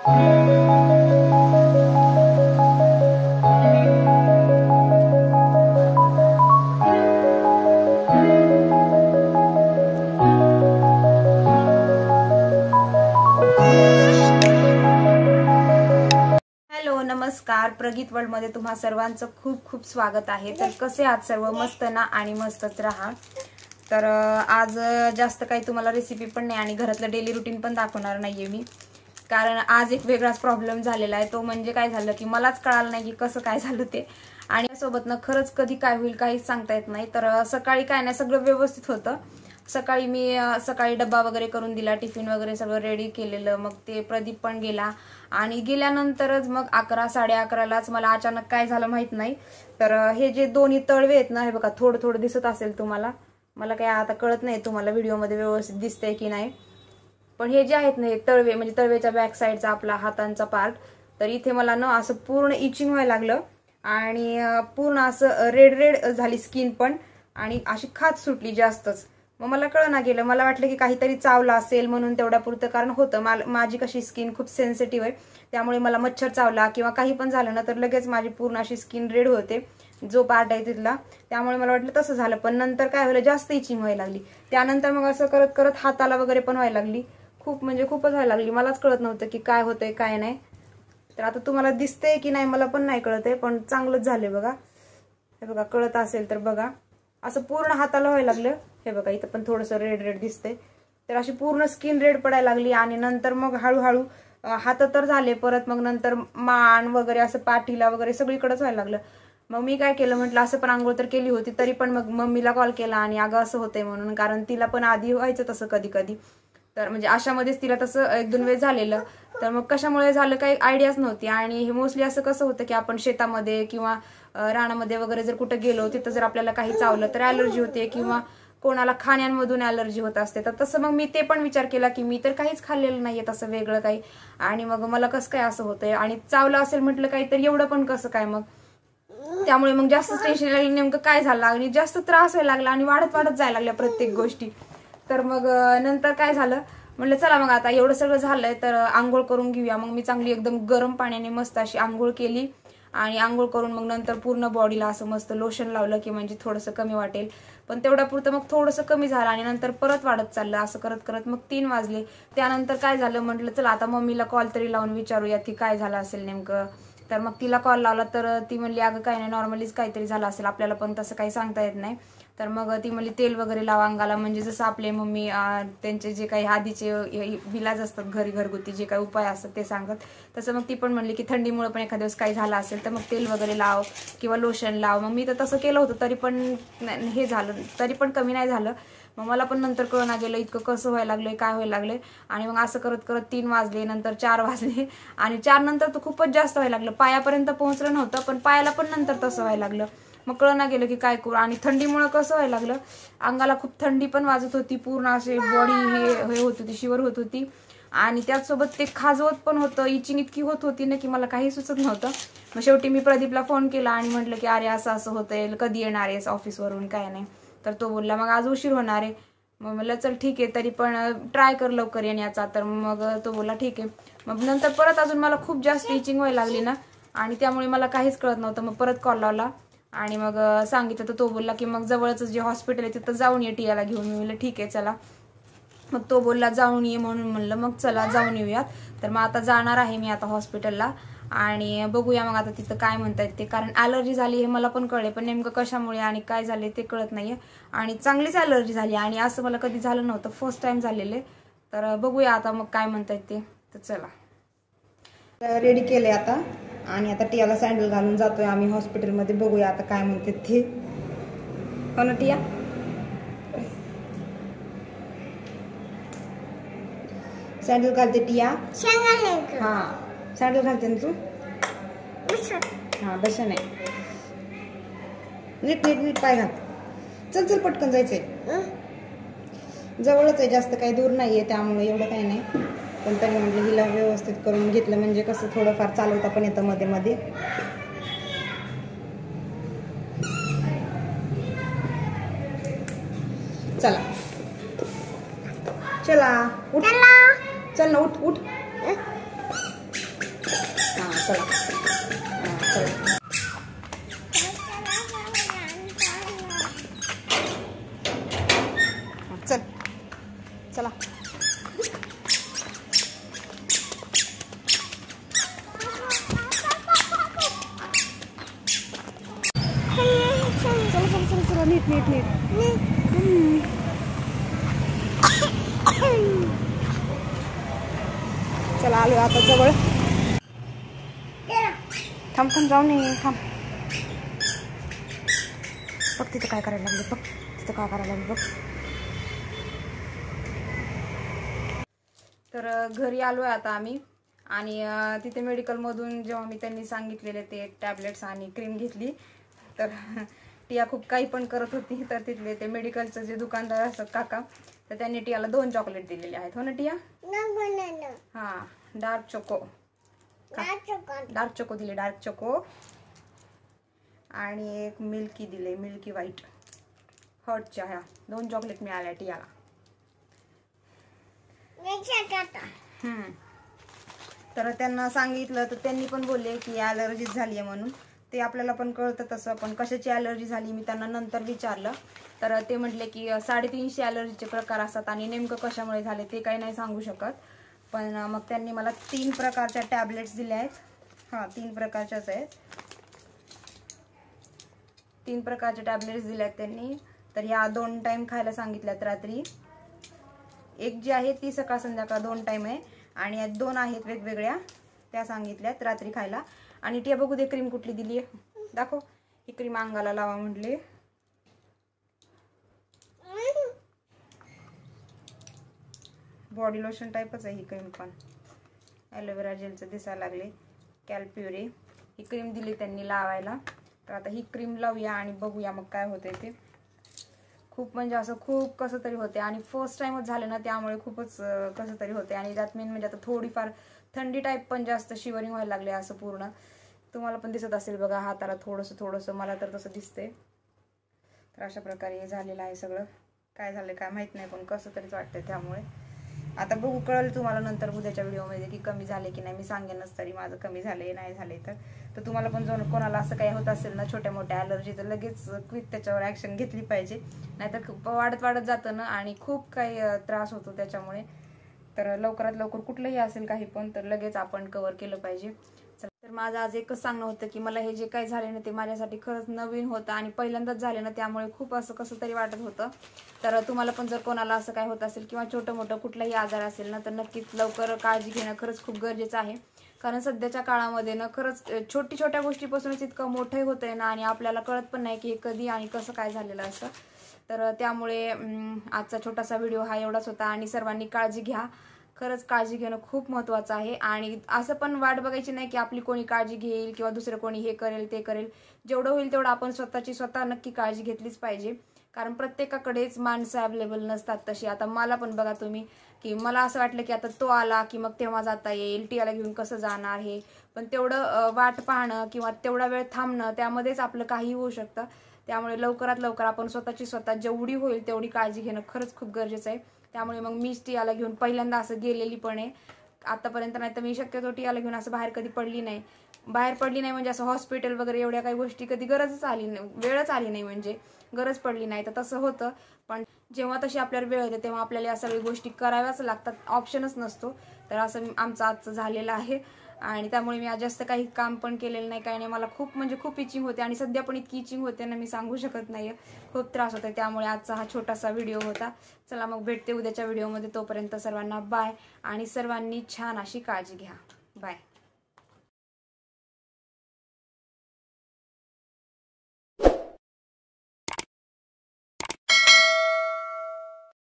नमस्कार, प्रगीत वर्ल्ड मध्ये तुम्हा सर्वांचं खूप खूप स्वागत आहे। तर कसे आहात सर्व? मस्त ना? आणि मस्तच राहा। तर आज जास्त काही तुम्हाला रेसिपी पण नाही आणि घरातलं डेली रुटीन पण दाखवणार नाहीये मी, कारण आज एक वेगळाच प्रॉब्लेम झालेला आहे। तो म्हणजे काय झालं की मलाच कळालं नाही की कसं काय झालं ते, आणि सोबत ना खरंच कधी काय होईल काहीच सांगता येत नाही। तर सकाळी काय नाही, सगळं व्यवस्थित होतं। सकाळी मी डब्बा वगैरे करून दिला, टिफिन वगैरे सगळं रेडी केलेलं। मग ते प्रदीप पण गेला आणि गेल्यानंतरच मग 11 11:30लाच मला अचानक काय झालं माहित नाही। तर हे जे दोन्ही तळवे आहेत ना, हे बघा थोडं थोडं दिसत असेल तुम्हाला, मला काय आता कळत नाही तुम्हाला व्हिडिओमध्ये व्यवस्थित दिसतंय की नाही, पण हे जे आहेत ना हे तळवे, म्हणजे तळवेच्या बॅक साईडचा आपला हातांचा पार्ट, तर इथे मला ना असं पूर्ण इचिंग व्हायला लागलं आणि पूर्ण असं रेड रेड झाली स्किन पण, आणि अशी खाज सुटली जास्तच। मग मला कळना गेलं, मला वाटलं की काहीतरी चावलं असेल म्हणून तेवढ्या पुरतं, कारण होतं माझी कशी स्किन खूप सेन्सिटिव्ह आहे, त्यामुळे मला मच्छर चावला किंवा काही पण झालं ना तर लगेच माझी पूर्ण अशी स्किन रेड होते, जो पार्ट आहे तिथला। त्यामुळे मला वाटलं तसं झालं, पण नंतर काय झालं, जास्त इचिंग व्हायला लागली। त्यानंतर मग असं करत करत हाताला वगैरे पण व्हायला लागली, खूप म्हणजे खूपच व्हायला लागली। मलाच कळत नव्हतं की काय होतंय काय नाही। तर आता तुम्हाला दिसतंय की नाही मला पण नाही कळत आहे, पण चांगलंच झालंय बघा। हे बघा, कळत असेल तर बघा, असं पूर्ण हाताला व्हायला लागलं। हे बघा इथं पण थोडंसं रेड रेड दिसतंय। तर अशी पूर्ण स्किन रेड पडायला लागली आणि नंतर मग हळूहळू हात तर झाले, परत मग नंतर मान वगैरे असं पाठीला वगैरे सगळीकडेच व्हायला लागलं। मग मी काय केलं, म्हटलं असं पण आंघोळ तर केली होती, तरी पण मग मम्मीला कॉल केला आणि अगं असं होतंय म्हणून, कारण तिला पण आधी व्हायचं तसं कधी कधी, तर म्हणजे अशामध्येच तिला तसं 1-2 वेळेस झालेलं। तर मग कशामुळे झालं काही आयडियाच नव्हती। आणि हे मोस्टली असं कसं होतं की आपण शेतामध्ये किंवा रानामध्ये वगैरे जर कुठे गेलो, तिथं जर आपल्याला काही चावलं तर ॲलर्जी होते, किंवा कोणाला खाण्यांमधून ॲलर्जी होत असते। तर तसं मग मी ते पण विचार केला की मी तर काहीच खाल्लेलं नाहीये तसं वेगळं काही, आणि मग मला कसं काय असं होतंय, आणि चावलं असेल म्हटलं काही तर एवढं पण कसं काय मग। त्यामुळे मग जास्त टेन्शन लागलं, नेमकं काय झालं आणि जास्त त्रास व्हायला लागला आणि वाढत वाढत जायला लागल्या प्रत्येक गोष्टी। तर मग नंतर काय झालं, म्हटलं चला मग आता एवढं सगळं झालंय तर आंघोळ करून घेऊया। मग मी चांगली एकदम गरम पाण्याने मस्त अशी आंघोळ केली, आणि आंघोळ करून मग नंतर पूर्ण बॉडीला असं मस्त लोशन लावलं की म्हणजे थोडंसं कमी वाटेल, पण तेवढ्या पुरतं मग थोडंसं कमी झालं आणि नंतर परत वाढत चाललं। असं करत करत मग 3 वाजले। त्यानंतर काय झालं, म्हटलं चला आता मम्मीला कॉल तरी लावून विचारूया की काय झालं असेल नेमकं। तर मग तिला कॉल लावला तर ती म्हणली अगं काय नाही, नॉर्मलीच काहीतरी झालं असेल, आपल्याला पण तसं काही सांगता येत नाही। तर मग ती म्हणली तेल वगैरे लावा अंगाला, म्हणजे जसं आपले मम्मी त्यांचे जे काही आधीचे विलाज असतात घरगुती जे काही उपाय असतात ते सांगत, तसं मग ती पण म्हणली की थंडीमुळे पण एखाद्या दिवस काही झालं असेल तर मग तेल वगैरे लाव किंवा लोशन लाव। मग मी तर तसं केलं होतं, तरी पण हे झालं, तरी पण कमी नाही झालं। मग मला पण नंतर कळना गेलं इतकं कसं व्हायला लागलंय, काय व्हायला लागलंय। आणि मग असं करत करत 3 वाजले, नंतर 4 वाजले, आणि 4 नंतर तर खूपच जास्त व्हायला लागलं, पायापर्यंत पोहोचलं नव्हतं पण पायाला पण नंतर तसं व्हायला लागलं। मग कळना गेलं की काय करू, आणि थंडीमुळे कसं व्हायला लागलं, अंगाला खूप थंडी पण वाजत होती, पूर्ण असे बॉडी हे होत होती, शिवर होत होती, आणि त्याचसोबत ते खाजवत पण होतं, इचिंग इतकी होत होती ना की मला काही सुचत नव्हतं। मग शेवटी मी प्रदीपला फोन केला आणि म्हटलं की अरे असं असं होतंय, कधी येणार आहेस ऑफिसवरून, काय नाही। तर तो बोलला मग आज उशीर होणार आहे। मग म्हटलं चल ठीक आहे, तरी पण ट्राय कर लवकर येण्याचा। तर मग तो बोलला ठीक आहे। मग नंतर परत अजून मला खूप जास्त इचिंग व्हायला लागली ना, आणि त्यामुळे मला काहीच कळत नव्हतं। मग परत कॉल लावला आणि मग सांगितलं, तर तो बोलला की मग जवळच जे हॉस्पिटल आहे तिथं जाऊन ये टियाला घेऊन। मी म्हणलं ठीक आहे चला। मग तो बोलला जाऊन ये, म्हणून म्हणलं मग चला जाऊन येऊयात। तर मग आता जाणार आहे मी आता हॉस्पिटलला, आणि बघूया मग आता तिथं काय म्हणतायत ते, कारण ॲलर्जी झाली हे मला पण कळले, पण नेमकं कशामुळे आणि काय झाले ते कळत नाहीये। आणि चांगलीच ॲलर्जी झाली, आणि असं मला कधी झालं नव्हतं, फर्स्ट टाइम झालेले। तर बघूया आता मग काय म्हणतायत ते। तर चला रेडी केले आता, आणि आता टियाला सँडल घालून जातोय आम्ही हॉस्पिटलमध्ये। बघूया आता काय म्हणतात ते, हो ना टिया? सँडल घालते टिया, हा सँडल घालते ना तू, हा बसा नाही, नीट नीट नीट पाय घाल, चल चल पटकन जायचंय, जवळच आहे, जास्त काही दूर नाहीये, त्यामुळे एवढं काही नाही। पण तरी म्हटलं हिला व्यवस्थित करून घेतलं म्हणजे कसं थोडंफार चालवता पण येतं मध्ये मध्ये। चला चला उठ, चल ना उठ उठ, हां चला चला चल चला चला नीट नीट नीट चला आलो आता जवळ थांब थांब जाऊ नये थांब बघ तिथं काय करायला लागले बघ तिथं काय करायला लागले बघ. तर घरी आलो आहे आता आम्ही आणि तिथे मेडिकलमधून जेव्हा मी त्यांनी सांगितलेले ते टॅबलेट्स आणि क्रीम घेतली तर टिया खूप काही पण करत होती. तर तिथले ते मेडिकलचं जे दुकानदार असतात काका तर त्यांनी टियाला 2 चॉकलेट दिलेले आहेत. हो ना टिया? हां डार्क चोको दिले डार्क चोको आणि एक मिल्की दिले मिल्की व्हाईट हॉटच्या ह्या 2 चॉकलेट मिळाल्या टियाला. तर त्यांना सांगितलं तर त्यांनी पण बोलले की ॲलर्जी झाली आहे म्हणून. ते आपल्याला पण कळतं तसं पण कशाची ॲलर्जी झाली मी त्यांना नंतर विचारलं तर ते म्हटले की 350 ॲलर्जीचे प्रकार असतात आणि नेमकं कशामुळे झाले ते काही नाही सांगू शकत. पण मग त्यांनी मला 3 प्रकारच्या टॅबलेट्स दिल्या आहेत. हां 3 प्रकारच्याच आहेत. 3 प्रकारच्या टॅबलेट्स दिल्या आहेत त्यांनी. तर ह्या 2 टाइम खायला सांगितल्यात रात्री. एक जी आहे ती सकाळ संध्याकाळ 2 टाइम आहे आणि 2 आहेत वेगवेगळ्या त्या सांगितल्यात रात्री खायला. आणि टिया बघू दे क्रीम कुठली दिली आहे दाखव. ही क्रीम अंगाला लावा म्हटले. बॉडी लोशन टाईपच आहे ही क्रीम पण. ॲलोवेरा जेलचं दिसायला लागले कॅल्प्युरी. ही क्रीम दिली त्यांनी लावायला. तर आता ही क्रीम लावूया आणि बघूया मग काय होते ते. खूप म्हणजे असं खूप कसं तरी होते आणि फर्स्ट टाइमच झालं ना त्यामुळे खूपच कसं तरी होते. आणि त्यात मेन म्हणजे आता थोडीफार थंडी टाईप पण जास्त शिवरिंग व्हायला लागले असं पूर्ण. तुम्हाला पण दिसत असेल बघा हाताला थोडंसं मला तर तसं दिसते. तर अशा प्रकारे झालेलं आहे सगळं. काय झालं काय माहीत नाही पण कसं तरीच वाटतंय. त्यामुळे आता बघू कळेल तुम्हाला नंतर उद्याच्या व्हिडिओमध्ये की कमी झाले की नाही. मी सांगेनच तरी माझं कमी झाले नाही झाले तर तुम्हाला पण जर कोणाला असं काही होत असेल ना छोट्या मोठ्या ॲलर्जी तर लगेच क्विक त्याच्यावर ॲक्शन घेतली पाहिजे. नाहीतर वाढत जातं ना आणि खूप काही त्रास होतो त्याच्यामुळे. तर लवकरात लवकर कुठलंही असेल काही पण तर लगेच आपण कव्हर केलं पाहिजे. तर माझं आज एकच सांगणं होतं की मला हे जे काही झाले ना ते माझ्यासाठी खरंच नवीन होतं आणि पहिल्यांदाच झाले ना त्यामुळे खूप असं कसं तरी वाटत होतं. तर तुम्हाला पण जर कोणाला असं काय होत असेल किंवा छोटं मोठं कुठलाही आजार असेल ना तर नक्कीच लवकर काळजी घेणं खरंच खूप गरजेचं आहे. कारण सध्याच्या काळामध्ये ना खरंच छोट्या गोष्टीपासूनच इतकं मोठं होतंय ना आणि आपल्याला कळत पण नाही की हे कधी आणि कसं काय झालेलं असतं. तर त्यामुळे आजचा छोटासा व्हिडिओ हा एवढाच होता. आणि सर्वांनी काळजी घ्या. खरंच काळजी घेणं खूप महत्त्वाचं आहे. आणि असं पण वाट बघायची नाही की आपली कोणी काळजी घेईल किंवा दुसरं कोणी हे करेल ते करेल. जेवढं होईल तेवढं आपण स्वतः नक्की काळजी घेतलीच पाहिजे. कारण प्रत्येकाकडेच माणसं अवेलेबल नसतात तशी. आता मला पण बघा तुम्ही की मला असं वाटलं की आता तो आला की मग तेव्हा जाता येईल. टियाला घेऊन कसं जाणार हे. पण तेवढं वाट पाहणं किंवा तेवढा वेळ थांबणं त्यामध्येच आपलं काही होऊ शकतं. त्यामुळे लवकरात लवकर आपण स्वतः जेवढी होईल तेवढी काळजी घेणं खरंच खूप गरजेचं आहे. त्यामुळे मग मी टियाला घेऊन पहिल्यांदा असं गेलेली पण आहे आतापर्यंत. नाही तर मी शक्यतो टियाला घेऊन असं बाहेर कधी पडली नाही. बाहेर पडली नाही म्हणजे असं हॉस्पिटल वगैरे एवढ्या काही गोष्टी कधी गरजच आली नाही. वेळच आली नाही म्हणजे गरज पडली नाही. तर तसं होतं. पण जेव्हा तशी आपल्याला वेळ येते तेव्हा आपल्याला या सगळ्या गोष्टी कराव्याच लागतात. ऑप्शनच नसतो. तर असं आमचं आजचं झालेलं आहे. आणि त्यामुळे मी आज जास्त काही काम पण केलेलं नाही काही नाही. मला खूप इचिंग होते आणि सध्या पण इतकी इचिंग होते ना मी सांगू शकत नाही. खूप त्रास होतो. त्यामुळे आजचा हा छोटासा व्हिडिओ होता. चला मग भेटते उद्याच्या व्हिडिओमध्ये. तोपर्यंत सर्वांना बाय आणि सर्वांनी छान अशी काळजी घ्या. बाय.